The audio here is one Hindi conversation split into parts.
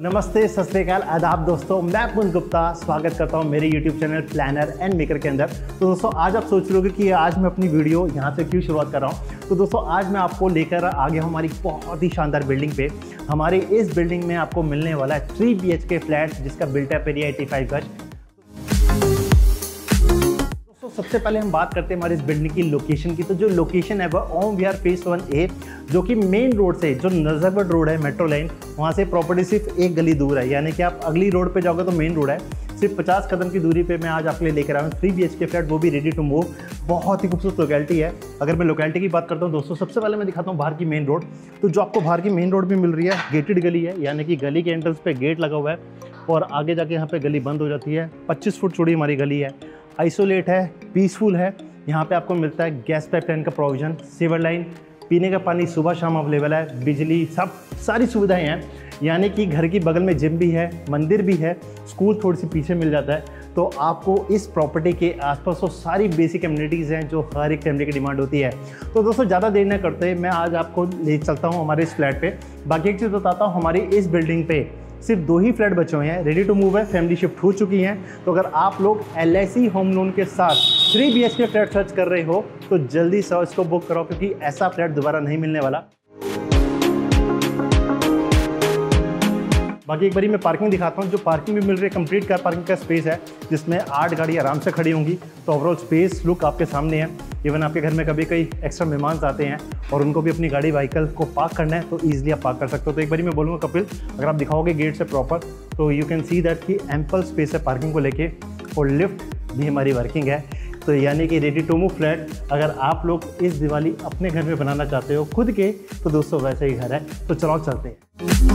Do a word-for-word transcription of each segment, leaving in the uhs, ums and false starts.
नमस्ते, सत श्री अकाल, आदाब दोस्तों। मैं पुंज गुप्ता स्वागत करता हूं मेरे YouTube channel Planner and Maker के अंदर। तो दोस्तों आज आप सोच रहे होंगे कि आज मैं अपनी वीडियो यहां से क्यों शुरुआत कर रहा हूं। तो दोस्तों आज मैं आपको लेकर आ गया हूं हमारी बहुत ही शानदार बिल्डिंग पे। हमारे इस बिल्डिंग में आपको मिलने वाला है three B H K flat जिसका बिल्टअप एरिया पचासी गज। सबसे पहले हम बात करते हैं हमारी इस बिल्डिंग की लोकेशन की। तो जो लोकेशन है वह ओम विहार फेज वन ए, जो कि मेन रोड से जो नजरबड रोड है मेट्रो लाइन, वहाँ से प्रॉपर्टी सिर्फ एक गली दूर है। यानी कि आप अगली रोड पे जाओगे तो मेन रोड है, सिर्फ पचास कदम की दूरी पे मैं आज आपके लिए लेकर आया हूँ three B H K flat, वो भी रेडी टू मूव। बहुत ही खूबसूरत लोकेलिटी है। अगर मैं लोकेलिटी की बात करता हूँ दोस्तों, सबसे पहले मैं दिखाता हूँ बाहर की मेन रोड। तो जो आपको बाहर की मेन रोड भी मिल रही है, गेटेड गली है, यानी कि गली के एंट्रेंस पे गेट लगा हुआ है और आगे जाके यहाँ पे गली बंद हो जाती है। पच्चीस फुट चौड़ी हमारी गली है, आइसोलेट है, पीसफुल है। यहाँ पे आपको मिलता है गैस पाइपलाइन का प्रोविजन, सीवर लाइन, पीने का पानी सुबह शाम अवेलेबल है, बिजली, सब सारी सुविधाएं हैं। यानी कि घर की बगल में जिम भी है, मंदिर भी है, स्कूल थोड़ी सी पीछे मिल जाता है। तो आपको इस प्रॉपर्टी के आसपास वो सारी बेसिक कम्युनिटीज़ हैं जो हर एक फैमिली की डिमांड होती है। तो दोस्तों ज़्यादा देर न करते मैं आज आपको ले चलता हूँ हमारे इस फ्लैट पे। बाकी एक चीज़ बताता हूँ, हमारी इस बिल्डिंग पे सिर्फ दो ही फ्लैट बचे हुए हैं, रेडी टू मूव है, फैमिली शिफ्ट हो चुकी हैं। तो अगर आप लोग L I C home loan के साथ three B H K flat search कर रहे हो तो जल्दी से इसको बुक करो, क्योंकि ऐसा फ्लैट दोबारा नहीं मिलने वाला। बाकी एक बारी मैं पार्किंग दिखाता हूँ। जो पार्किंग भी मिल रही है, कंप्लीट कार पार्किंग का स्पेस है जिसमें आठ गाड़ी आराम से खड़ी होंगी। तो ओवरऑल स्पेस लुक आपके सामने है। इवन आपके घर में कभी कई एक्स्ट्रा मेहमान आते हैं और उनको भी अपनी गाड़ी व्हीकल को पार्क करना है तो ईजिली आप पार्क कर सकते हो। तो एक बारी मैं बोलूँगा कपिल, अगर आप दिखाओगे गेट से प्रॉपर तो यू कैन सी दैट कि एम्पल स्पेस है पार्किंग को लेके, और लिफ्ट भी हमारी वर्किंग है। तो यानी कि रेडी टू मूव फ्लैट अगर आप लोग इस दिवाली अपने घर में बनाना चाहते हो खुद के, तो दोस्तों वैसे ही घर है। तो चलो चलते हैं।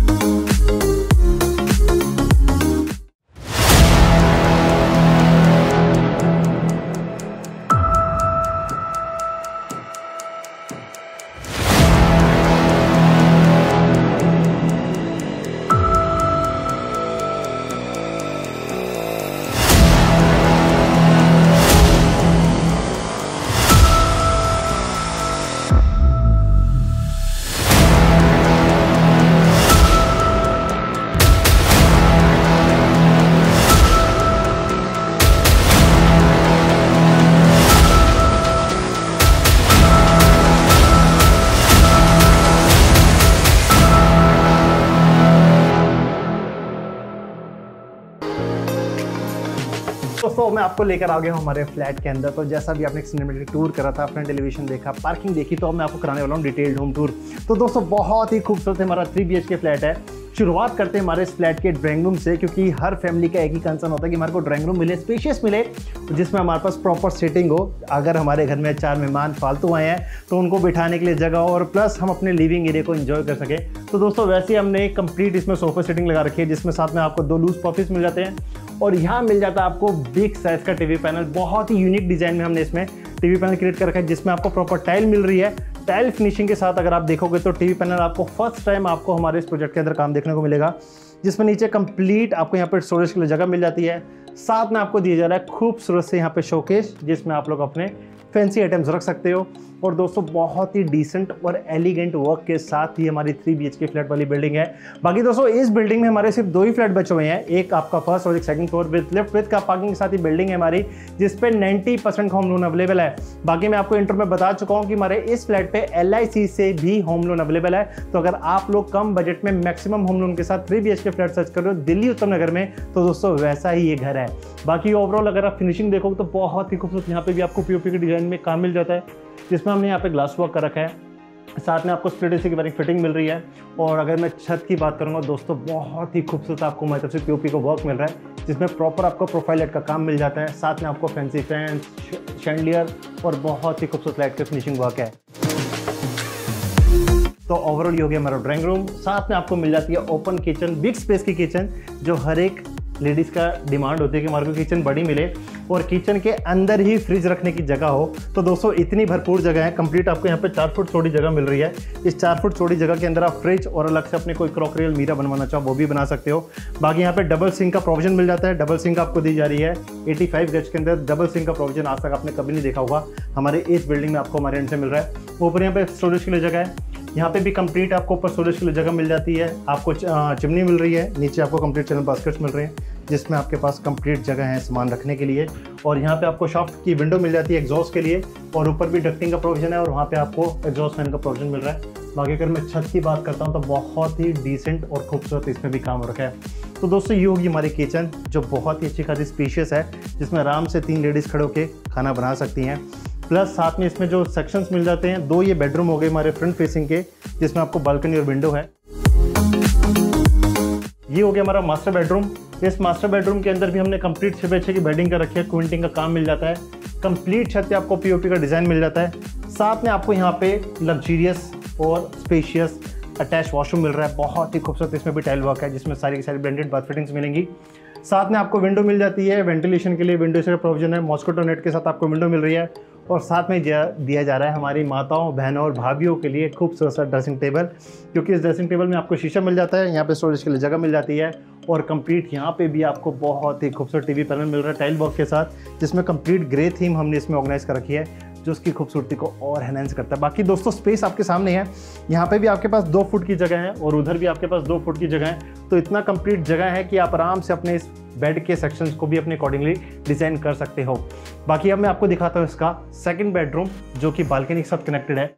दोस्तों मैं आपको लेकर आ गया हूँ हमारे फ्लैट के अंदर। तो जैसा भी आपने सिनेमैटिक टूर करा था, फ्रंट एलिवेशन देखा, पार्किंग देखी, तो अब मैं आपको कराने वाला हूँ डिटेल्ड होम टूर। तो दोस्तों बहुत ही खूबसूरत हमारा three B H K flat है। शुरुआत करते हैं हमारे इस फ्लैट के ड्राइंग रूम से, क्योंकि हर फैमिली का एक ही कंसर्न होता है कि हमारे को ड्राइंग रूम मिले, स्पेशियस मिले, जिसमें हमारे पास प्रॉपर सीटिंग हो। अगर हमारे घर में चार मेहमान फालतू आए हैं तो उनको बिठाने के लिए जगह हो, और प्लस हम अपने लिविंग एरिया को एंजॉय कर सकें। तो दोस्तों वैसे ही हमने कंप्लीट इसमें सोफा सीटिंग लगा रखी है, जिसमें साथ में आपको दो लूज पॉफिस मिल जाते हैं, और यहाँ मिल जाता है आपको बिग साइज का टीवी पैनल। बहुत ही यूनिक डिजाइन में हमने इसमें टीवी पैनल क्रिएट कर रखा है, जिसमें आपको प्रॉपर टाइल मिल रही है। टाइल फिनिशिंग के साथ अगर आप देखोगे तो टीवी पैनल आपको फर्स्ट टाइम आपको हमारे इस प्रोजेक्ट के अंदर काम देखने को मिलेगा, जिसमें नीचे कंप्लीट आपको यहाँ पर स्टोरेज के लिए जगह मिल जाती है। साथ में आपको दिया जा रहा है खूबसूरत से यहाँ पे शोकेस, जिसमें आप लोग अपने फैंसी आइटम्स रख सकते हो। और दोस्तों बहुत ही डिसेंट और एलिगेंट वर्क के साथ ही हमारी three B H K flat वाली बिल्डिंग है। बाकी दोस्तों इस बिल्डिंग में हमारे सिर्फ दो ही फ्लैट बचे हुए हैं, एक आपका फर्स्ट और एक second floor with lift with का पार्किंग के साथ ही बिल्डिंग है हमारी, जिस पे नब्बे परसेंट होम लोन अवेलेबल है। बाकी मैं आपको इंट्रो में बता चुका हूँ कि हमारे इस फ्लैट पे एल आई सी से भी होम लोन अवेलेबल है। तो अगर आप लोग कम बजट में मैक्सिमम होम लोन के साथ three B H K flat search कर रहे हो दिल्ली उत्तम नगर में, तो दोस्तों वैसा ही ये घर है। बाकी ओवरऑल अगर आप फिनिशिंग देखोगे तो बहुत ही खूबसूरत यहाँ पे भी आपको पीओपी के डिजाइन में काम मिल जाता है, जिसमें हमने यहाँ पे ग्लास वर्क कर रखा है। साथ में आपको स्प्लिट एसी की बारीक फिटिंग मिल रही है। और अगर मैं छत की बात करूँगा दोस्तों, बहुत ही खूबसूरत आपको हमारी तरफ से पीओपी को वर्क मिल रहा है, जिसमें प्रॉपर आपको प्रोफाइल लाइट का काम मिल जाता है। साथ में आपको फैंसी फैन, शैंडलियर और बहुत ही खूबसूरत लाइट का फिनिशिंग वर्क है। तो ओवरऑल ये हो गया हमारा ड्राइंग रूम। साथ में आपको मिल जाती है ओपन किचन, बिग स्पेस की किचन, जो हर एक लेडीज़ का डिमांड होती है कि हमारे को किचन बड़ी मिले और किचन के अंदर ही फ्रिज रखने की जगह हो। तो दोस्तों इतनी भरपूर जगह है, कंप्लीट आपको यहाँ पे चार फुट चौड़ी जगह मिल रही है। इस चार फुट चौड़ी जगह के अंदर आप फ्रिज और अलग से अपने कोई क्रॉकरी अलमीरा बनवाना चाहो वो भी बना सकते हो। बाकी यहाँ पे डबल सिंक का प्रोविजन मिल जाता है। डबल सिंक आपको दी जा रही है पचासी गज के अंदर। डबल सिंक का प्रोविजन आज तक आपने कभी नहीं देखा होगा, हमारे इस बिल्डिंग में आपको हमारे एंड से मिल रहा है। ऊपर यहाँ पे स्टोरेज के लिए जगह है। यहाँ पे भी कंप्लीट आपको ऊपर स्टोरेज के लिए जगह मिल जाती है, आपको चिमनी मिल रही है, नीचे आपको कंप्लीट चैनल बास्केट्स मिल रहे हैं जिसमें आपके पास कंप्लीट जगह है सामान रखने के लिए। और यहाँ पे आपको शाफ्ट की विंडो मिल जाती है एग्जॉस्ट के लिए, और ऊपर भी डक्टिंग का प्रोविजन है और वहाँ पे आपको एग्जॉस्ट फैन का प्रोविजन मिल रहा है। बाकी अगर मैं छत की बात करता हूँ तो बहुत ही डिसेंट और खूबसूरत इसमें भी काम रखा है। तो दोस्तों ये होगी हमारी किचन जो बहुत ही अच्छी खासी स्पेशियस है, जिसमें आराम से तीन लेडीज़ खड़े होकर खाना बना सकती हैं। प्लस साथ में इसमें जो सेक्शंस मिल जाते हैं, दो ये बेडरूम हो गए हमारे फ्रंट फेसिंग के, जिसमें आपको बालकनी और विंडो है। ये हो गया हमारा मास्टर बेडरूम। इस मास्टर बेडरूम के अंदर भी हमने कंप्लीट छः बाई छः की बेडिंग का रखी है, क्विंटिंग का काम मिल जाता है। कंप्लीट छत पे आपको पीओपी का डिज़ाइन मिल जाता है। साथ में आपको यहाँ पे लग्जीरियस और स्पेशियस अटैच वॉशरूम मिल रहा है, बहुत ही खूबसूरत। इसमें भी टाइल वर्क है जिसमें सारी की सारी ब्लेंडेड बाथ फिटिंग्स मिलेंगी। साथ में आपको विंडो मिल जाती है, वेंटिलेशन के लिए विंडो से प्रोविजन है, मॉस्किटो नेट के साथ आपको विंडो मिल रही है। और साथ में दिया जा रहा है हमारी माताओं, बहनों और भाभीियों के लिए खूबसूरत सा ड्रेसिंग टेबल, क्योंकि इस ड्रेसिंग टेबल में आपको शीशा मिल जाता है, यहाँ पे स्टोरेज के लिए जगह मिल जाती है। और कंप्लीट यहाँ पे भी आपको बहुत ही खूबसूरत टीवी पैनल मिल रहा है टाइल वर्क के साथ, जिसमें कंप्लीट ग्रे थीम हमने इसमें ऑर्गेनाइज कर रखी है, जो उसकी खूबसूरती को और एनहांस करता है। बाकी दोस्तों स्पेस आपके सामने है, यहाँ पे भी आपके पास दो फुट की जगह है और उधर भी आपके पास दो फुट की जगह है। तो इतना कंप्लीट जगह है कि आप आराम से अपने इस बेड के सेक्शंस को भी अपने अकॉर्डिंगली डिज़ाइन कर सकते हो। बाकी अब मैं आपको दिखाता हूँ इसका सेकंड बेडरूम, जो कि बालकनी के साथ कनेक्टेड है।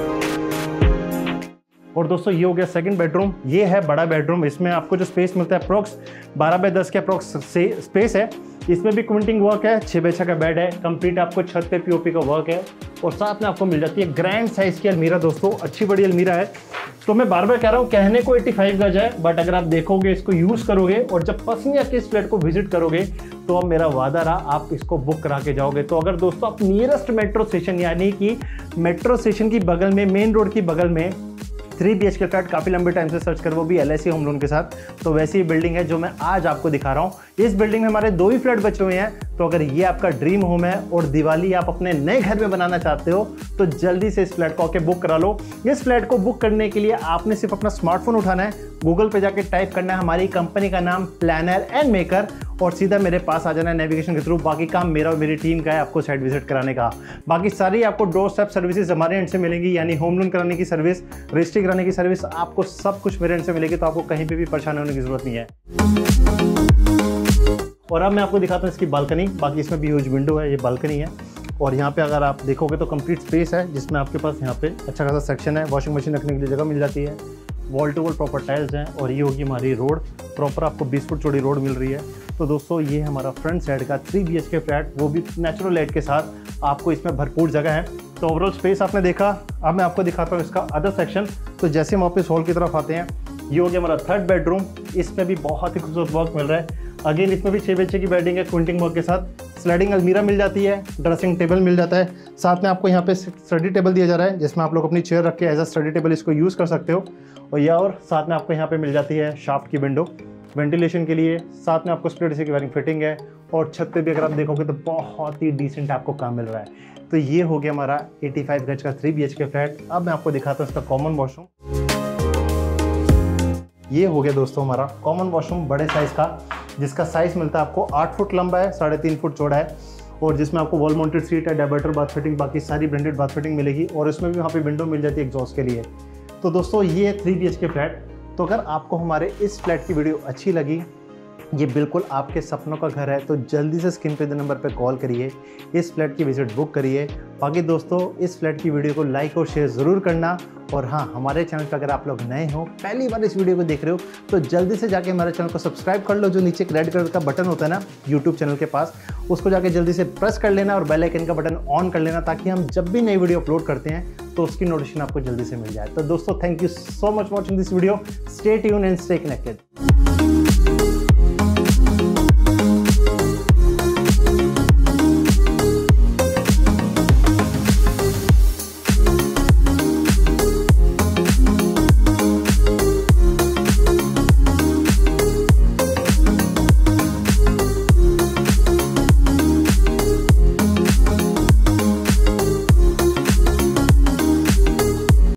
और दोस्तों ये हो गया सेकंड बेडरूम। ये है बड़ा बेडरूम। इसमें आपको जो स्पेस मिलता है अप्रोक्स बारह बाई दस के अप्रोक्स से स्पेस है। इसमें भी क्विंटिंग वर्क है, छः बाई छः का बेड है, कंप्लीट आपको छत पे पीओपी का वर्क है। और साथ में आपको मिल जाती है ग्रैंड साइज की अलमीरा। दोस्तों अच्छी बड़ी अलमीरा है। तो मैं बार बार कह रहा हूँ, कहने को पचासी गज है, बट अगर आप देखोगे, इसको यूज़ करोगे और जब पर्सनली आके इस फ्लैट को विजिट करोगे तो अब मेरा वादा रहा, आप इसको बुक करा के जाओगे। तो अगर दोस्तों आप नियरेस्ट मेट्रो स्टेशन, यानी कि मेट्रो स्टेशन की बगल में, मेन रोड की बगल में three B H K flat काफ़ी लंबे टाइम से सर्च कर, वो भी L I C home loan के साथ, तो वैसी ही बिल्डिंग है जो मैं आज आपको दिखा रहा हूँ। इस बिल्डिंग में हमारे दो ही फ्लैट बचे हुए हैं। तो अगर ये आपका ड्रीम होम है और दिवाली आप अपने नए घर में बनाना चाहते हो तो जल्दी से इस फ्लैट को आके बुक करा लो। इस फ्लैट को बुक करने के लिए आपने सिर्फ अपना स्मार्टफोन उठाना है, गूगल पे जाके टाइप करना है हमारी कंपनी का नाम प्लानर एंड मेकर, और सीधा मेरे पास आ जाना है नेविगेशन के थ्रू। बाकी काम मेरा और मेरी टीम का है आपको साइट विजिट कराने का। बाकी सारी आपको डोर स्टेप सर्विसेज हमारे एंड से मिलेंगी, यानी होम लोन कराने की सर्विस, रजिस्ट्री कराने की सर्विस, आपको सब कुछ मेरे एंड से मिलेगी। तो आपको कहीं पे भी परेशान होने की जरूरत नहीं है। और अब मैं आपको दिखाता हूँ इसकी बालकनी। बाकी इसमें भी ह्यूज विंडो है, ये बालकनी है। और यहाँ पे अगर आप देखोगे तो कंप्लीट स्पेस है, जिसमें आपके पास यहाँ पे अच्छा खासा सेक्शन है, वॉशिंग मशीन रखने के लिए जगह मिल जाती है, wall to wall proper tiles हैं। और ये होगी हमारी रोड, प्रॉपर आपको बीस फुट चौड़ी रोड मिल रही है। तो दोस्तों ये हमारा फ्रंट साइड का three B H K flat, वो भी नेचुरल लाइट के साथ। आपको इसमें भरपूर जगह है। तो ओवरऑल स्पेस आपने देखा। अब मैं आपको दिखाता हूँ इसका अदर सेक्शन। तो जैसे हम वापस हॉल की तरफ आते हैं, ये हो गया हमारा थर्ड बेडरूम। इसमें भी बहुत ही खूबसूरत वर्क मिल रहा है। अगेन इसमें भी छः बाई छः की बेडिंग है, क्विंटिंग वर्क के साथ। स्लाइडिंग अलमीरा मिल जाती है, ड्रेसिंग टेबल मिल जाता है। साथ में आपको यहाँ पे स्टडी टेबल दिया जा रहा है, जिसमें आप लोग अपनी चेयर रख के एज अ स्टडी टेबल इसको यूज़ कर सकते हो। और या और साथ में आपको यहाँ पे मिल जाती है शाफ्ट की विंडो वेंटिलेशन के लिए। साथ में आपको स्प्लिट एसी की वायरिंग फिटिंग है। और छत पे भी अगर आप देखोगे तो बहुत ही डिसेंट आपको काम मिल रहा है। तो ये हो गया हमारा पचासी गज का three B H K flat. अब मैं आपको दिखाता हूँ इसका कॉमन वॉशरूम। ये हो गया दोस्तों हमारा कॉमन वॉशरूम बड़े साइज़ का, जिसका साइज़ मिलता है आपको आठ फुट लंबा है, साढ़े तीन फुट चौड़ा है। और जिसमें आपको वॉल माउंटेड सीट है, डायवर्टर बाथ फिटिंग, बाकी सारी ब्रांडेड बाथ फिटिंग मिलेगी। और इसमें भी वहाँ पे विंडो मिल जाती है एग्जॉस्ट के लिए। तो दोस्तों ये three B H K flat. तो अगर आपको हमारे इस फ्लैट की वीडियो अच्छी लगी, ये बिल्कुल आपके सपनों का घर है, तो जल्दी से स्क्रीन पे दे नंबर पे कॉल करिए, इस फ्लैट की विजिट बुक करिए। बाकी दोस्तों इस फ्लैट की वीडियो को लाइक और शेयर ज़रूर करना। और हाँ, हमारे चैनल पर अगर आप लोग नए हो, पहली बार इस वीडियो को देख रहे हो, तो जल्दी से जाके हमारे चैनल को सब्सक्राइब कर लो। जो नीचे एक रेड कलर का बटन होता है ना यूट्यूब चैनल के पास, उसको जाके जल्दी से प्रेस कर लेना और बेल आइकन का बटन ऑन कर लेना, ताकि हम जब भी नई वीडियो अपलोड करते हैं तो उसकी नोटिफिकेशन आपको जल्दी से मिल जाए। तो दोस्तों thank you so much watching this video. Stay tune and stay connected.